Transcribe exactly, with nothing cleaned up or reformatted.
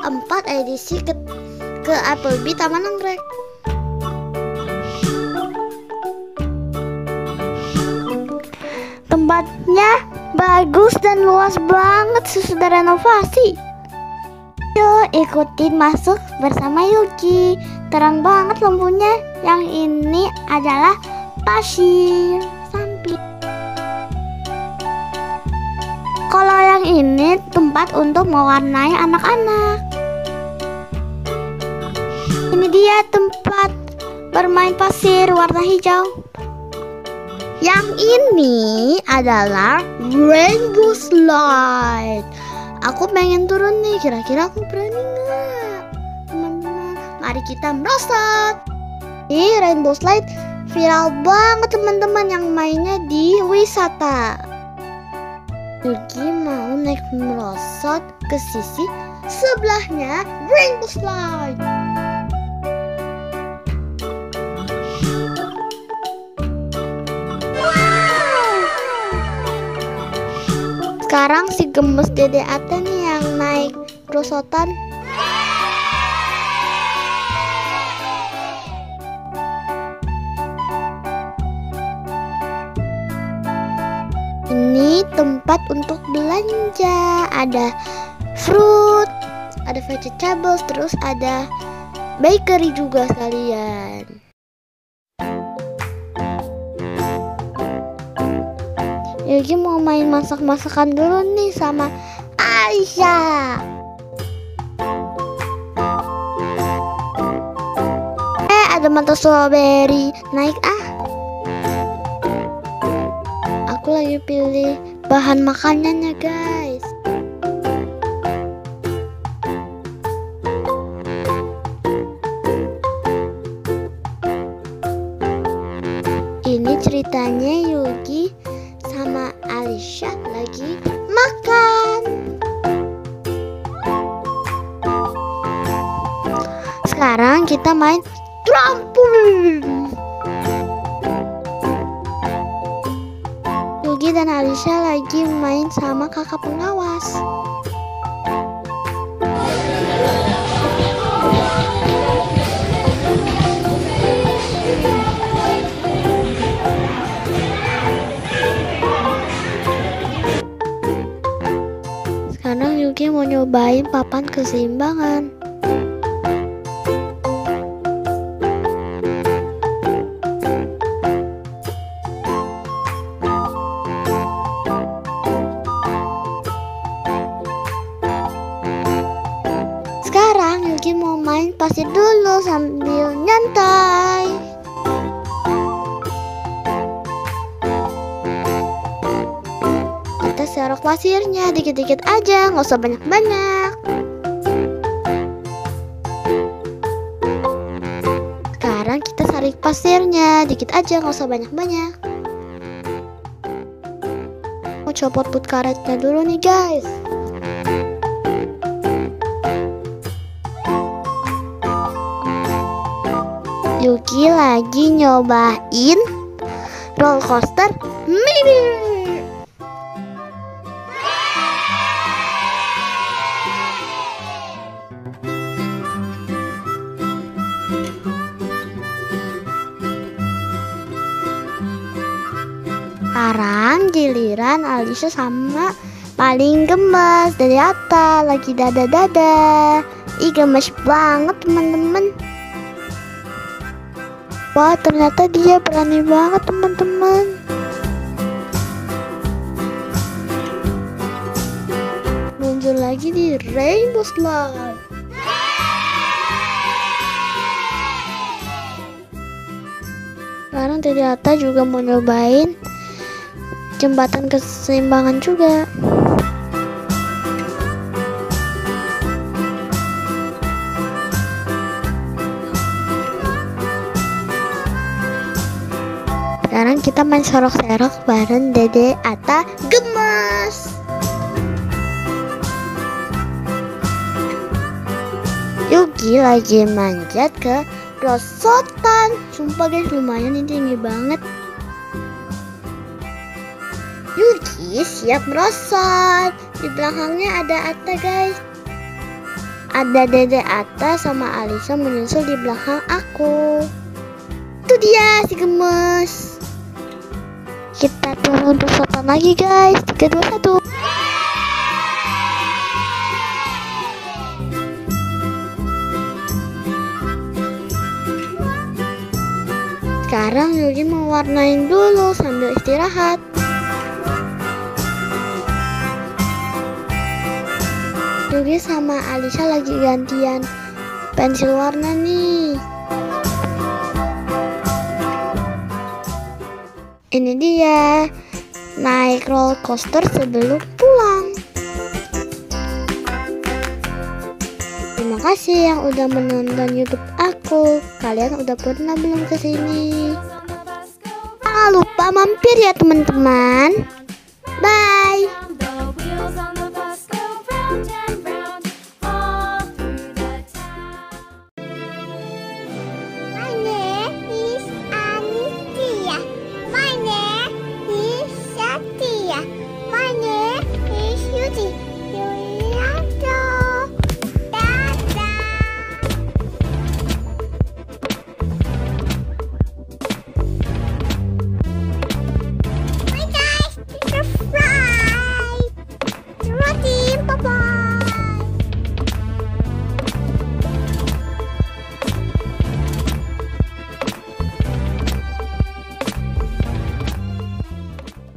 keempat edisi ke, ke Applebee Taman Anggrek. Tempatnya bagus dan luas banget sesudah renovasi. Yuk ikutin masuk bersama Yuki. Terang banget lampunya. Yang ini adalah pasir samping. Kalau yang ini tempat untuk mewarnai anak-anak. Ini dia tempat bermain pasir warna hijau. Yang ini adalah rainbow slide. Aku pengen turun nih, kira-kira aku berani nggak? Teman-teman, mari kita merosot. Ini rainbow slide viral banget teman-teman, yang mainnya di wisata. Yuki mau naik merosot ke sisi sebelahnya rainbow slide. Sekarang si gemes Dede Ate nih yang naik perosotan. Ini tempat untuk belanja. Ada fruit, ada vegetables, terus ada bakery juga sekalian. Yuki mau main masak-masakan dulu nih sama Aisyah. Eh, ada mantap strawberry. Naik ah. Aku lagi pilih bahan makanannya, guys. Ini ceritanya Yuki sama Aisyah lagi makan. Sekarang kita main trampolin. Yuki dan Aisyah lagi main sama kakak pengawas. Sekarang Yuki mau nyobain papan keseimbangan. Sekarang Yuki mau main pasir dulu sambil nyantai. Kita serok pasirnya dikit-dikit aja, nggak usah banyak-banyak. Sekarang kita saring pasirnya dikit aja, nggak usah banyak-banyak. Mau copot put karetnya dulu nih guys. Yuki lagi nyobain roller coaster mini. Sekarang giliran Alicia sama paling gemes dari Atta lagi dada-dada. Ih gemes banget teman-teman. Wah ternyata dia berani banget teman-teman. Muncul lagi di rainbow slide. Sekarang Dede Atta juga mau nyobain jembatan keseimbangan juga. Sekarang kita main sorok-serok bareng Dede Atta gemes. Yuki lagi manjat ke rosotan. Sumpah guys, lumayan ini tinggi banget. Yuki siap merosot. Di belakangnya ada Atta guys. Ada Dede Atta sama Alisa menyusul di belakang aku. Itu dia si gemes. Kita tunggu untuk foto lagi guys. Tiga, dua, satu. Sekarang Yugi mau warnain dulu sambil istirahat. Yugi sama Alisa lagi gantian pensil warna nih. Ini dia naik roller coaster sebelum pulang. Terima kasih yang udah menonton YouTube aku. Kalian udah pernah belum kesini? Jangan lupa mampir ya teman-teman.